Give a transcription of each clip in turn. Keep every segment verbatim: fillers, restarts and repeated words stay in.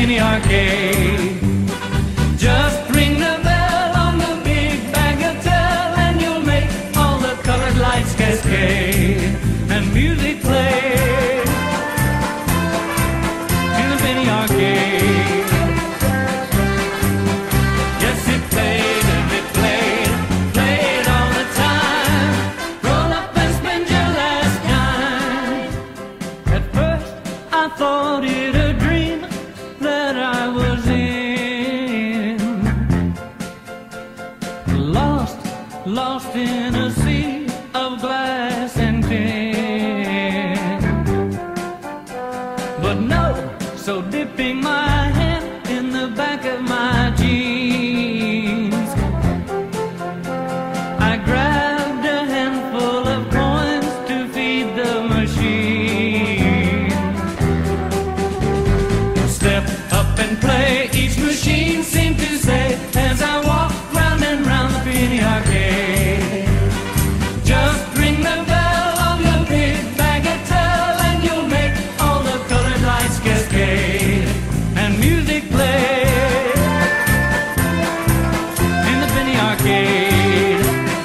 penny arcade. Just ring the bell on the big bagatelle and you'll make all the colored lights cascade and music play to the penny arcade. Yes, it played and it played, played all the time. Roll up and spend your last dime. At first I thought it a dream that I was in, lost, lost in a sea of glass and tin. But no, so dipping my hand in the back of my jeans, I grabbed a handful of coins to feed the machine. Step up and play, each machine seemed to say as I walked round and round the penny arcade. Just ring the bell on the big bagatelle and you'll make all the colored lights cascade and music play in the penny arcade.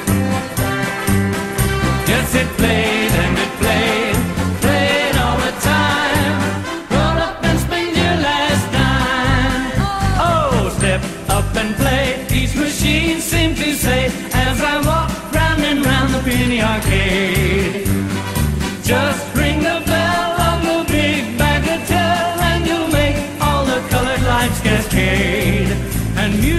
Yes, it played and it played, played all the time. Roll up and spend your last dime. Oh, step up and play, each machine seemed to say as I walked round and round the penny arcade. Just ring the bell on the big bagatelle and you'll make all the colored lights cascade and music